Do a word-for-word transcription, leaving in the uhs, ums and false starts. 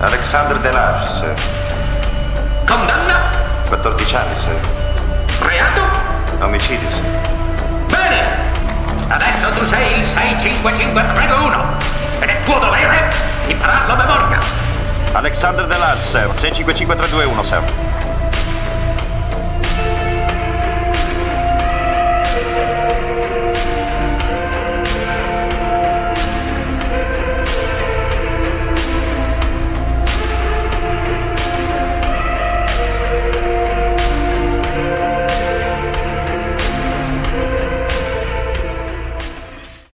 Alexander DeLarge, sir. Condanna? quattordici anni, sir. Reato? Omicidio, sir. Bene! Adesso tu sei il sei cinque cinque tre due uno ed è tuo dovere impararlo a memoria. Alexander DeLarge, sir. sei cinque cinque tre due uno, sir.